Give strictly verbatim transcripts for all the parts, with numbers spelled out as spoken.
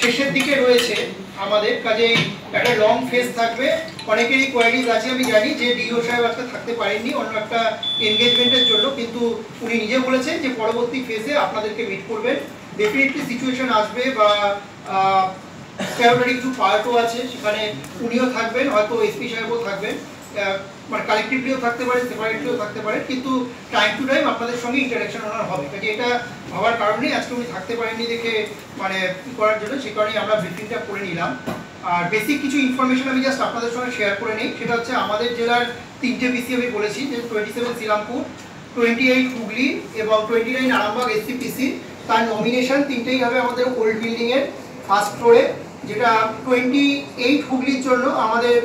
শেষের দিকে রয়েছে আমাদের কাজেই একটা লং ফেজ থাকবে। অনেকেরই কোয়ারিজ আছে আমি জানি যে ডিও সাহেব আজকে থাকতে পারেননি অন্য একটা এনগেজমেন্টের জন্য, কিন্তু উনি নিজে বলেছেন যে পরবর্তী ফেজে আপনাদেরকে মিট করবেন। ডেফিনেটলি সিচুয়েশন আসবে বা স্ট্যাটুটারি কিছু পার্টও আছে সেখানে উনিও থাকবেন, হয়তো এসপি সাহেবও থাকবেন, মানে কালেকটিভলিও থাকতে পারে, সেপারেটলিও থাকতে পারে, কিন্তু টাইম টু টাইম আপনাদের সঙ্গে ইন্টারাকশন ওনার হবে। কাজে এটা হওয়ার কারণেই আজকে উনি থাকতে পারেননি দেখে মানে করার জন্য, সেই কারণেই আমরা ব্রিফিংটা করে নিলাম। আর বেসিক কিছু ইনফরমেশন আমি জাস্ট আপনাদের সঙ্গে শেয়ার করে নিই। সেটা হচ্ছে আমাদের জেলার তিনটে পিসি আমি বলেছি, যে twenty seven Serampore, twenty eight Hooghly এবং টোয়েন্টি নাইন আরামবাগ এসসিপিসি। তার নমিনেশন তিনটেই হবে আমাদের ওল্ড বিল্ডিংয়ের ফার্স্ট ফ্লোরে। যেটা টোয়েন্টি এইট হুগলির জন্য আমাদের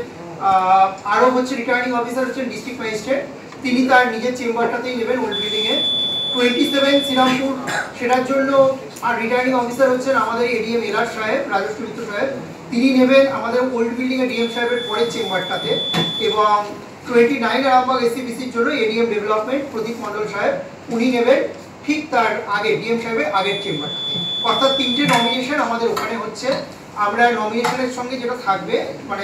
আরও হচ্ছে রিটার্নিং অফিসার হচ্ছেন ডিস্ট্রিক্ট ম্যাজিস্ট্রেট, তিনি তার নিজের চেম্বারটাতেই নেবেন ওল্ড বিল্ডিংয়ে। টোয়েন্টি সেভেন শ্রীরামপুর সেটার জন্য আর রিটার্নিং অফিসার হচ্ছেন আমাদের এডিএম এলার সাহেব, রাজস্ব মিত্র সাহেব, তিনি নেবেন আমাদের ওল্ড বিল্ডিংয়ে ডিএম সাহেবের পরের চেম্বারটাতে। এবং টোয়েন্টি নাইন আরামবাগ এসসিপিসির জন্য এডিএম ডেভেলপমেন্ট প্রদীপ মণ্ডল সাহেব, উনি নেবেন ঠিক তার আগে ডিএম সাহেবের আগের চেম্বারটাতে। অর্থাৎ তিনটে নমিনেশন আমাদের ওখানে হচ্ছে। আমরা নমিনেশনের সঙ্গে যেটা থাকবে মানে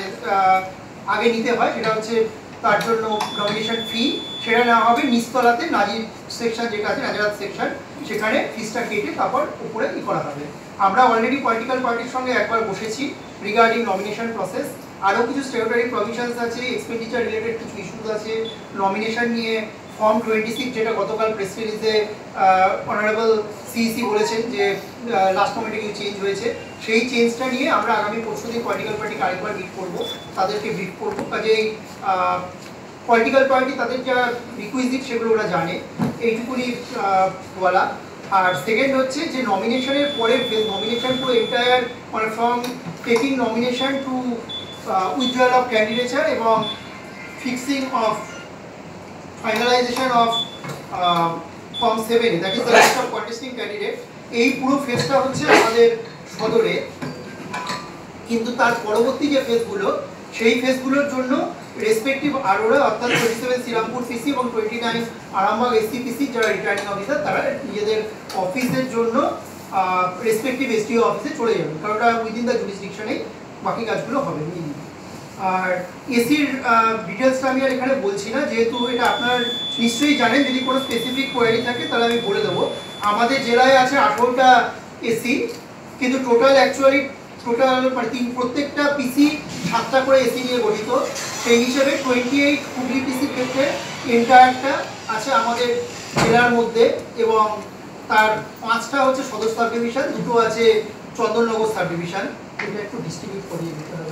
আগে নিতে হয় সেটা হচ্ছে তার জন্য নমিনেশন ফি, সেটা নেওয়া হবে নিচতলাতে নাজির সেকশন যেটা আছে, নাজারাত সেকশন, সেখানে ফিসটা কেটে তারপর উপরে ই করা হবে। আমরা অলরেডি পলিটিক্যাল পার্টির সঙ্গে একবার বসেছি রিগার্ডিং নমিনেশন প্রসেস। আরও কিছু স্ট্যাটুটরি প্রভিশনস আছে, এক্সপেন্ডিচার রিলেটেড কিছু ইস্যুস আছে, নমিনেশন নিয়ে ফর্ম টোয়েন্টি সিক্স যেটা গতকাল প্রেস রিলিজে অনারেবল সিইসি বলেছেন যে লাস্ট মোমেন্টে কিছু চেঞ্জ হয়েছে, সেই চেঞ্জটা নিয়ে আমরা আগামী পরশু দিন পলিটিক্যাল পার্টিকে আরেকবার মিট করবো, তাদেরকে ব্রিফ করবো। কাজেই পলিটিক্যাল পার্টি তাদের যা রিকুইজিট সেগুলো ওরা জানে, এইটুকুনি বলা। আর সেকেন্ড হচ্ছে যে নমিনেশনের পরের ফেজ, নমিনেশন পুরো এন্টায়ার মানে from taking nomination to withdrawal of candidature এবং fixing of finalisation of form seven, that is the list of contesting candidate, এই পুরো ফেজটা হচ্ছে আমাদের সদরে। কিন্তু তার পরবর্তী যে ফেজগুলো, সেই ফেজগুলোর জন্য রেসপেক্টিভ আরোরা অর্থাৎ টোয়েন্টি সেভেন শ্রীরামপুর পিসি এবং টোয়েন্টি নাইন আরামবাগ এসসিপিসি যারা রিটার্নিং অফিসার, তারা নিজেদের অফিসের জন্য রেসপেক্টিভ এসটিও অফিসে চলে যাবেন, কারণ ওটা উইদিন দ্য জুরিসডিকশনেই বাকি কাজগুলো হবে। আর এসির ডিটেলসটা আমি আর এখানে বলছি না, যেহেতু এটা আপনার নিশ্চয়ই জানেন। যদি কোনো স্পেসিফিক কোয়ারি থাকে তাহলে আমি বলে দেবো। আমাদের জেলায় আছে আঠারোটা এসি, কিন্তু টোটাল অ্যাকচুয়ালি টোটাল মানে তিন প্রত্যেকটা পিসি সাতটা করে এসি নিয়ে গঠিত। সেই হিসেবে টোয়েন্টি এইট হুগলি পিসির ক্ষেত্রে এন্টায়ারটা আছে আমাদের জেলার মধ্যে, এবং তার পাঁচটা হচ্ছে সদর সাব ডিভিশন, দুটো আছে চন্দননগর সাব ডিভিশন। এটা একটু ডিস্ট্রিবিউট করিয়ে দিতে হবে।